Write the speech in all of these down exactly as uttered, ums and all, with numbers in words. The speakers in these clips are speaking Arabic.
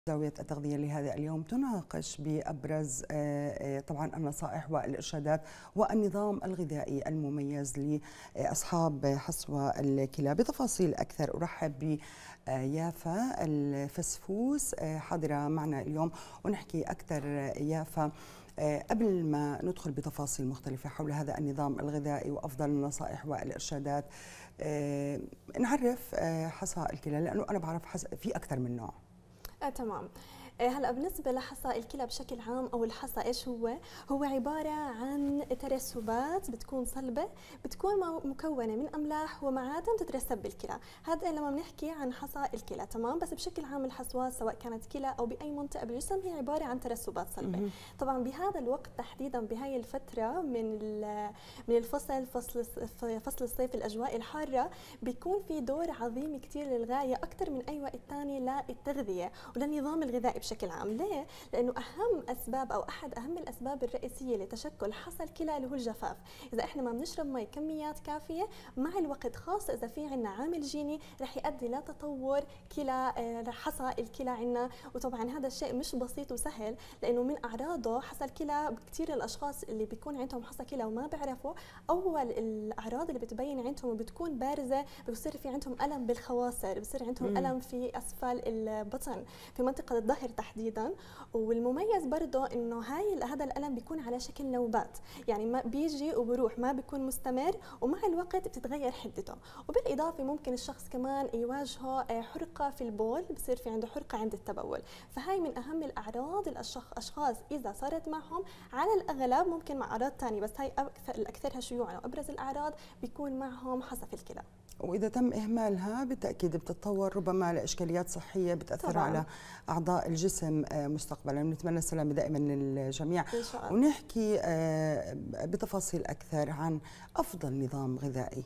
زاوية التغذية لهذا اليوم تناقش بأبرز طبعا النصائح والإرشادات والنظام الغذائي المميز لأصحاب حصوة الكلى. بتفاصيل أكثر أرحب بيافا الفسفوس حاضرة معنا اليوم ونحكي أكثر. يافا، قبل ما ندخل بتفاصيل مختلفة حول هذا النظام الغذائي وأفضل النصائح والإرشادات، نعرف حصى الكلى، لأنه أنا بعرف في أكثر من نوع. آه تمام. هلا بالنسبه لحصى الكلى بشكل عام او الحصى ايش هو؟ هو عباره عن ترسبات بتكون صلبه، بتكون مكونه من املاح ومعادن تترسب بالكلى. هذا لما بنحكي عن حصى الكلى، تمام؟ بس بشكل عام الحصوات سواء كانت كلى او باي منطقه بالجسم هي عباره عن ترسبات صلبه. طبعا بهذا الوقت تحديدا بهاي الفتره من من الفصل فصل فصل الصيف الاجواء الحاره بيكون في دور عظيم كثير للغايه اكثر من اي وقت ثاني للتغذيه وللنظام الغذائي بشكل عام. ليه؟ لأنه أهم أسباب أو أحد أهم الأسباب الرئيسية لتشكل حصى الكلى اللي هو الجفاف. إذا إحنا ما بنشرب مي كميات كافية مع الوقت، خاصة إذا في عنا عامل جيني، رح يؤدي لتطور كلى حصى الكلى عنا. وطبعا هذا الشيء مش بسيط وسهل، لأنه من أعراضه حصى الكلى كثير الأشخاص اللي بيكون عندهم حصى كلى وما بيعرفوا، أول الأعراض اللي بتبين عندهم وبتكون بارزة بصير في عندهم ألم بالخواصر، بصير عندهم ألم في أسفل البطن في منطقة الظهر تحديدا. والمميز برضه انه هاي هذا الالم بيكون على شكل نوبات، يعني ما بيجي وبروح، ما بيكون مستمر، ومع الوقت بتتغير حدته. وبالاضافه ممكن الشخص كمان يواجهه حرقه في البول، بصير في عنده حرقه عند التبول. فهاي من اهم الاعراض الاشخاص اذا صارت معهم، على الاغلب ممكن مع اعراض ثانيه، بس هاي الاكثرها شيوعا وابرز الاعراض بيكون معهم حصى في الكلى. وإذا تم إهمالها بالتأكيد بتتطور ربما لإشكاليات صحية بتأثر طبعاً على أعضاء الجسم مستقبلا. نتمنى السلامة دائما للجميع. إن شاء الله. ونحكي بتفاصيل أكثر عن أفضل نظام غذائي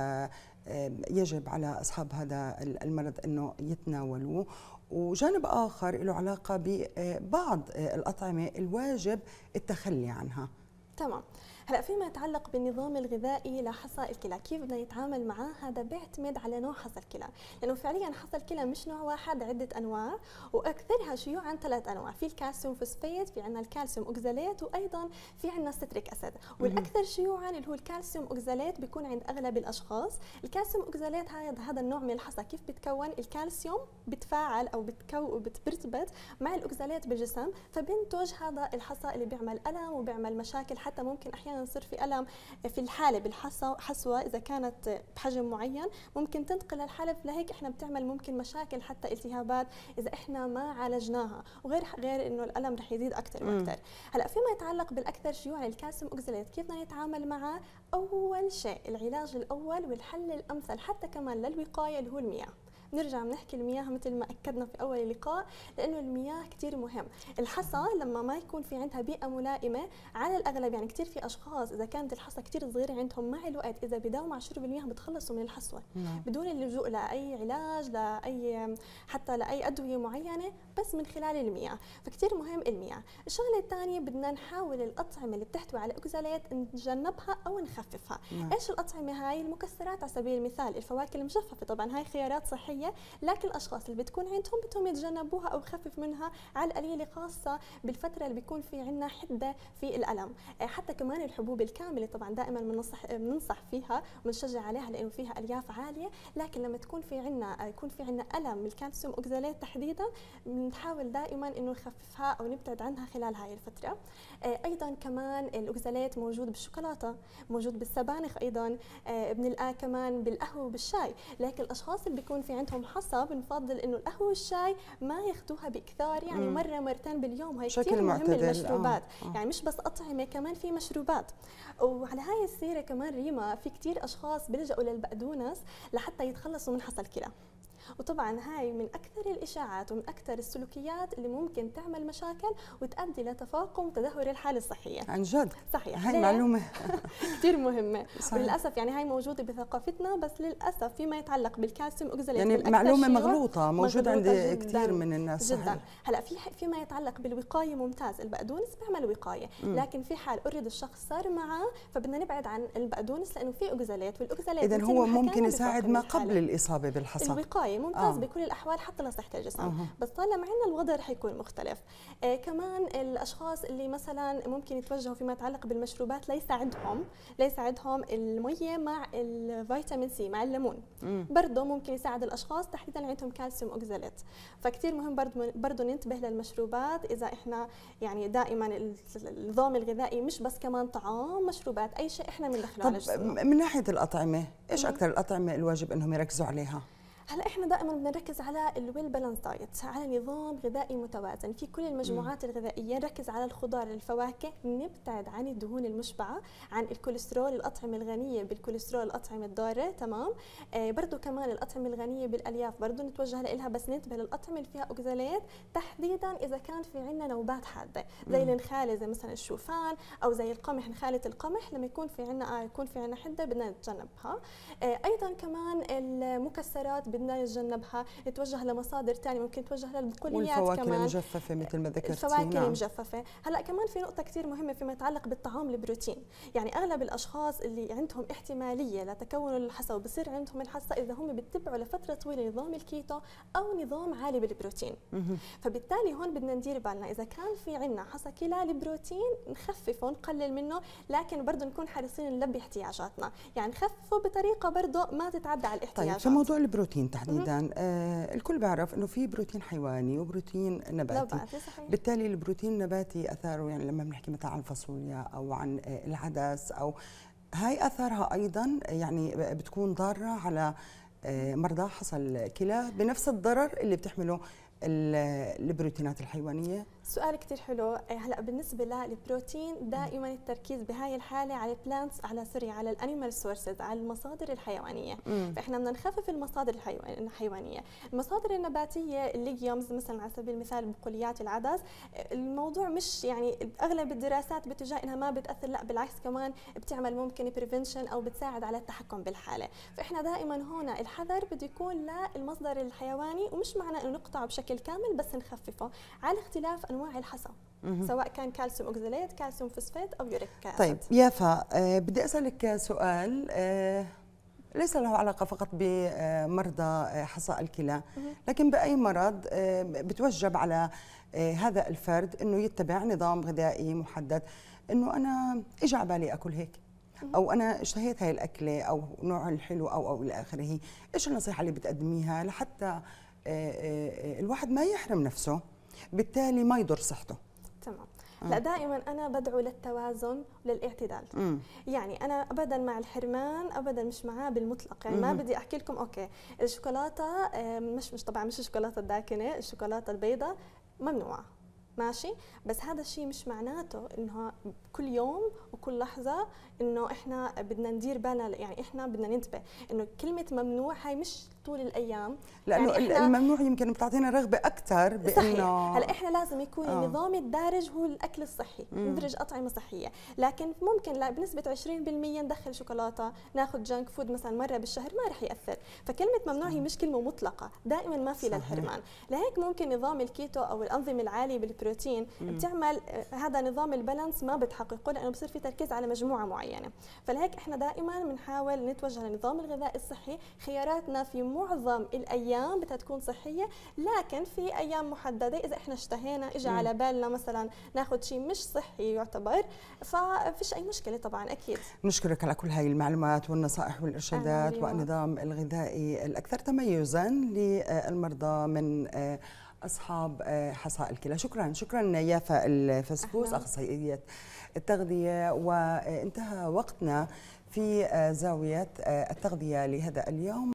يجب على أصحاب هذا المرض أنه يتناولوه، وجانب آخر له علاقة ببعض الأطعمة الواجب التخلي عنها. تمام. هلا فيما يتعلق بالنظام الغذائي لحصى الكلى، كيف بدنا نتعامل معاه؟ هذا بيعتمد على نوع حصى الكلى، لانه فعليا حصى الكلى مش نوع واحد، عده انواع، واكثرها شيوعا ثلاث انواع. في الكالسيوم فوسفات، في عندنا الكالسيوم اوكزالات، وايضا في عندنا الستريك اسيد. والاكثر شيوعا اللي هو الكالسيوم اوكزالات بيكون عند اغلب الاشخاص. الكالسيوم اوكزالات هذا هذا النوع من الحصى كيف بتكون؟ الكالسيوم بتفاعل او بتكو بترتبط مع الاوكزالات بالجسم، فبينتج هذا الحصى اللي بيعمل الم وبيعمل مشاكل، حتى ممكن احيانا يصير في الم في الحاله بالحصى حصوه اذا كانت بحجم معين، ممكن تنتقل الحاله. لهيك احنا بتعمل ممكن مشاكل حتى التهابات اذا احنا ما عالجناها، وغير غير انه الالم رح يزيد اكثر واكثر. هلا فيما يتعلق بالاكثر شيوعا الكالسيوم اوكزالات، كيف بدنا نتعامل معه؟ اول شيء العلاج الاول والحل الامثل حتى كمان للوقايه اللي هو المياه. نرجع بنحكي المياه مثل ما اكدنا في اول اللقاء، لانه المياه كثير مهم. الحصى لما ما يكون في عندها بيئه ملائمه على الاغلب، يعني كثير في اشخاص اذا كانت الحصى كثير صغيره عندهم، مع الوقت اذا بداوموا على شرب المياه بتخلصوا من الحصوه بدون اللجوء لاي علاج، لاي حتى لاي ادويه معينه، بس من خلال المياه. فكثير مهم المياه. الشغله الثانيه بدنا نحاول الاطعمه اللي بتحتوي على اوكزالات نتجنبها او نخففها. نعم. ايش الاطعمه هاي؟ المكسرات على سبيل المثال، الفواكه المجففه، طبعا هاي خيارات صحيه، لكن الاشخاص اللي بتكون عندهم بدهم يتجنبوها او يخفف منها على القليله، خاصه بالفتره اللي بيكون في عندنا حده في الالم. حتى كمان الحبوب الكامله طبعا دائما بننصح بننصح فيها وبنشجع عليها لانه فيها الياف عاليه، لكن لما تكون في عندنا يكون في عندنا الم من الكالسيوم اوكزالات تحديدا، بنحاول دائما انه نخففها او نبتعد عنها خلال هاي الفتره. ايضا كمان الاوكزالات موجود بالشوكولاته، موجود بالسبانخ، ايضا بنلقاه كمان بالقهوه وبالشاي. لكن الاشخاص اللي بيكون في عندهم حصى بنفضل انه القهوه والشاي ما ياخذوها باكثار، يعني مم. مره مرتين باليوم. هي كثير مهم المشروبات. آه. آه. يعني مش بس اطعمه، كمان في مشروبات. وعلى هاي السيره كمان ريما، في كثير اشخاص بيلجأوا للبقدونس لحتى يتخلصوا من حصى الكلى. وطبعا هاي من اكثر الاشاعات ومن اكثر السلوكيات اللي ممكن تعمل مشاكل وتؤدي لتفاقم وتدهور الحاله الصحيه. عن جد صحيح، هاي معلومه كثير مهمه. صحيح. وللاسف يعني هاي موجوده بثقافتنا، بس للاسف فيما يتعلق بالكالسيوم اوكزالات يعني معلومه مغلوطه موجوده عند كثير من الناس. جدا. هلا في فيما يتعلق بالوقايه ممتاز، البقدونس بيعمل وقايه، م. لكن في حال اوريدي الشخص صار معه فبدنا نبعد عن البقدونس لانه في اوكزالات، والاوكزالات اذا هو ممكن يساعد ما قبل الاصابه بالحصى. الوقايه وقائي ممتاز آه. بكل الاحوال حتى لصحه الجسم، آه. بس طالما عندنا الوضع رح يكون مختلف. آه كمان الاشخاص اللي مثلا ممكن يتوجهوا فيما يتعلق بالمشروبات ليساعدهم ليساعدهم الميه مع الفيتامين سي مع الليمون، برضه ممكن يساعد الاشخاص تحديدا عندهم كالسيوم اوكزاليت. فكتير مهم برضه برضه ننتبه للمشروبات، اذا احنا يعني دائما النظام الغذائي مش بس كمان طعام مشروبات اي شيء احنا بندخله على جسمنا. من ناحيه الاطعمه ايش اكثر الاطعمه الواجب انهم يركزوا عليها؟ هلا احنا دائما بنركز على الويل بالانس دايت، على نظام غذائي متوازن في كل المجموعات الغذائيه، نركز على الخضار الفواكه، نبتعد عن الدهون المشبعه، عن الكوليسترول، الاطعمه الغنيه بالكوليسترول، الاطعمه الضاره، تمام؟ آه برضه كمان الاطعمه الغنيه بالالياف برضه نتوجه لها، بس ننتبه للاطعمه اللي فيها اوكزاليت تحديدا اذا كان في عندنا نوبات حاده زي النخاله، زي مثلا الشوفان او زي القمح، نخاله القمح لما يكون في عندنا آه يكون في عندنا حده بدنا نتجنبها. آه ايضا كمان المكسرات بدنا نتجنبها، نتوجه لمصادر ثانيه، ممكن نتوجه للبقوليات كمان، والفواكه المجففه مثل ما ذكرتي. الفواكه نعم. المجففه. هلا كمان في نقطه كثير مهمه فيما يتعلق بالطعام البروتين، يعني اغلب الاشخاص اللي عندهم احتماليه لتكون الحصى وبصير عندهم الحصى اذا هم بيتبعوا لفتره طويله نظام الكيتو او نظام عالي بالبروتين. فبالتالي هون بدنا ندير بالنا اذا كان في عندنا حصى كلى البروتين نخففه نقلل منه، لكن برضه نكون حريصين نلبي احتياجاتنا، يعني نخففه بطريقه برضه ما تتعدى على الاحتياجات. طيب في موضوع البروتين تحديدا، آه الكل بيعرف انه في بروتين حيواني وبروتين نباتي. نباتي صحيح. بالتالي البروتين النباتي اثاره، يعني لما بنحكي مثلا عن الفاصوليا او عن آه العدس، او هاي اثارها ايضا يعني بتكون ضاره على آه مرضى حصى الكلى بنفس الضرر اللي بتحمله البروتينات الحيوانيه. سؤال كثير حلو. هلا بالنسبه للبروتين دائما التركيز بهاي الحاله على البلانتس، على سوري على الانيمال سورسز، على المصادر الحيوانيه. مم. فاحنا بدنا نخفف المصادر الحيوانيه. المصادر النباتيه الليجيومز مثلا على سبيل المثال البقوليات، العدس، الموضوع مش يعني اغلب الدراسات باتجاه انها ما بتاثر، لا بالعكس كمان بتعمل ممكن بريفنشن او بتساعد على التحكم بالحاله. فاحنا دائما هنا الحذر بده يكون للمصدر الحيواني، ومش معنى انه نقطعه بشكل كامل بس نخففه على اختلاف انواع الحصى، سواء كان كالسيوم اوكزاليت، كالسيوم فوسفات او يوريك اسيد. طيب يافا، آه بدي اسالك سؤال آه ليس له علاقه فقط بمرضى حصى الكلى، لكن باي مرض آه بتوجب على آه هذا الفرد انه يتبع نظام غذائي محدد، انه انا اجى على بالي اكل هيك، او انا اشتهيت هاي الاكله او نوع الحلو او او الى اخره، ايش النصيحه اللي بتقدميها لحتى الواحد ما يحرم نفسه بالتالي ما يضر صحته؟ تمام. لا دائما انا بدعو للتوازن وللاعتدال. مم. يعني انا ابدا مع الحرمان ابدا مش معاه بالمطلق، يعني مم. ما بدي احكي لكم اوكي الشوكولاته مش مش طبعا مش الشوكولاته الداكنه، الشوكولاته البيضاء ممنوعه ماشي، بس هذا الشيء مش معناته انه كل يوم وكل لحظه انه احنا بدنا ندير بالنا، يعني احنا بدنا ننتبه انه كلمه ممنوع هاي مش طول الايام، لانه يعني الممنوع يمكن بتعطينا رغبه اكثر بانه هلا احنا لازم يكون آه. النظام الدارج هو الاكل الصحي، ندرج اطعمه صحيه، لكن ممكن لا بنسبه عشرين بالمئة ندخل شوكولاته، ناخذ جانك فود مثلا مره بالشهر ما رح ياثر، فكلمه ممنوع هي مش كلمه مطلقه، دائما ما في للحرمان، لهيك ممكن نظام الكيتو او الانظمه العاليه بالبروتين مم. بتعمل هذا نظام البالانس ما بتحققه، لانه بصير في تركيز على مجموعه معينه، فلهيك احنا دائما بنحاول نتوجه للنظام الغذائي الصحي، خياراتنا في معظم الايام بدها تكون صحيه، لكن في ايام محدده اذا احنا اشتهينا اجى م. على بالنا مثلا ناخذ شيء مش صحي يعتبر، ففيش اي مشكله طبعا اكيد. نشكرك على كل هاي المعلومات والنصائح والارشادات والنظام الغذائي الاكثر تميزا للمرضى من اصحاب حصى الكلى. شكرا شكرا يافا الفسفوس اخصائيه التغذيه، وانتهى وقتنا في زاويه التغذيه لهذا اليوم.